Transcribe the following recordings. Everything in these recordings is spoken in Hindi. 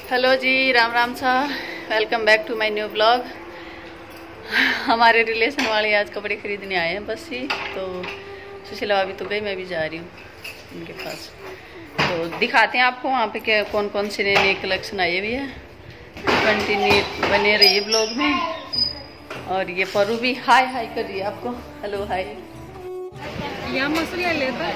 हेलो जी, राम राम सा। Welcome back to my new blog. हमारे रिलेशन वाले आज कपड़े खरीदने आए हैं बस ही, तो सुशीला अभी तो गई, मैं भी जा रही हूँ उनके पास। तो दिखाते हैं आपको वहाँ पे क्या कौन कौन से नए नए कलेक्शन आए भी है। कंटिन्यू बने रहिए ब्लॉग में। और ये परू भी हाय हाय कर रही है आपको। Hello hi. यहाँ मसूरिया लेता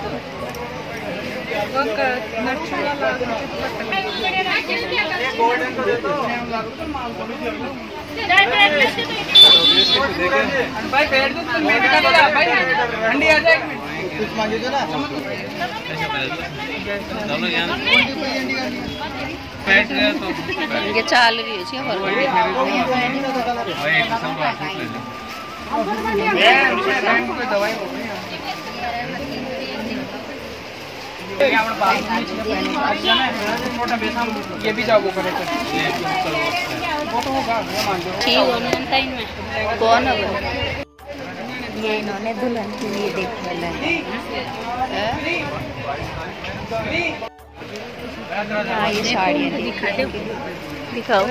ये चाल रही ये भी जाओ करे कौन है ये इन्होंने दुल्हन के लिए देखने लगे। हाँ, ये साड़ियाँ दिखाओ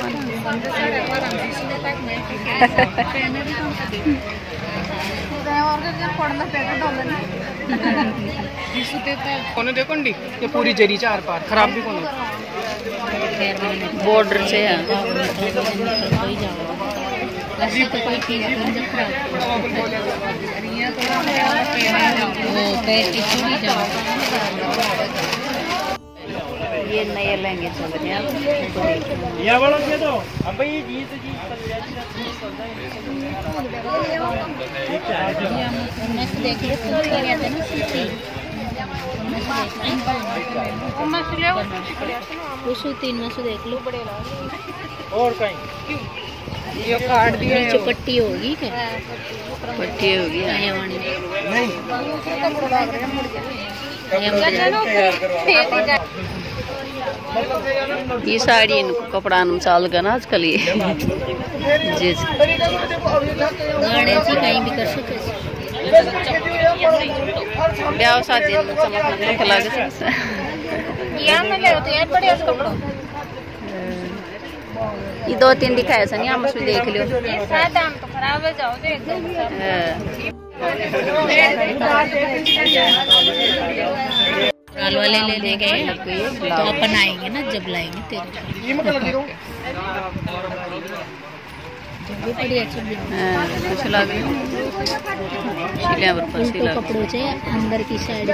देखो ये पूरी जरी चार पार खराब भी कौन बॉर्डर से है। ये नए लहंगे चल रहे हैं देख लो। और कहीं ये काट दिया पट्टी होगी क्या? पट्टी होगी ये साड़ी इनको कपड़ा चाल का ना आजकल ये जी कहीं भी कर सकते ब्याह शादी चमक लगे ये दो तीन दिखाए सन यहाँ मुझे देख लियो। राल वाले ले गए तो अपन आएंगे ना जब लाएंगे तेरे बड़ी अच्छी कपड़ों से अंदर की साइड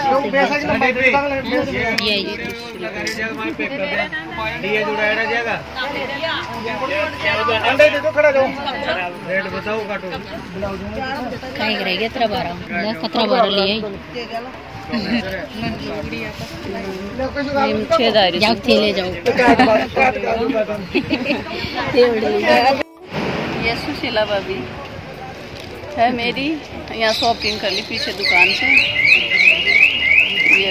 कहीं रहेगा तेरा 12 लिए जाओ ले जाओ। ये सुशीला भाभी है मेरी, यहाँ शॉपिंग कर ली पीछे दुकान से। ये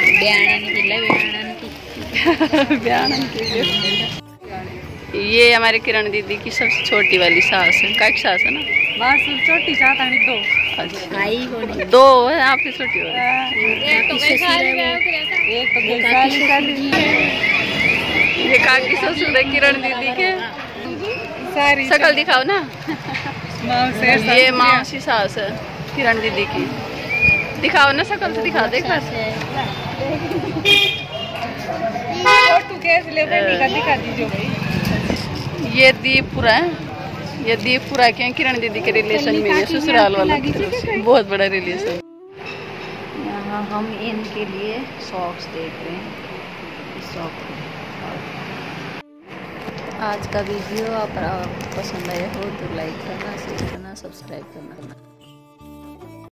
ये हमारे किरण दीदी की सबसे छोटी वाली सास है। क्या सास है ना? बस छोटी सास है दो। अच्छा दो है आपकी छोटी ये काकी ससुर है किरण दीदी के। शकल दिखाओ ना। ये मौसी सास है किरण दीदी की। दिखाओ ना शकल से, दिखा दे एक बार। ये दीपपुरा है, ये दीपपुरा के किरण दीदी के रिलेशन में है, ससुराल वाला बहुत बड़ा रिलेशन। यहाँ हम इनके लिए सॉक्स देख रहे हैं। आज का वीडियो आप पसंद आया हो तो लाइक करना, शेयर करना, सब्सक्राइब करना।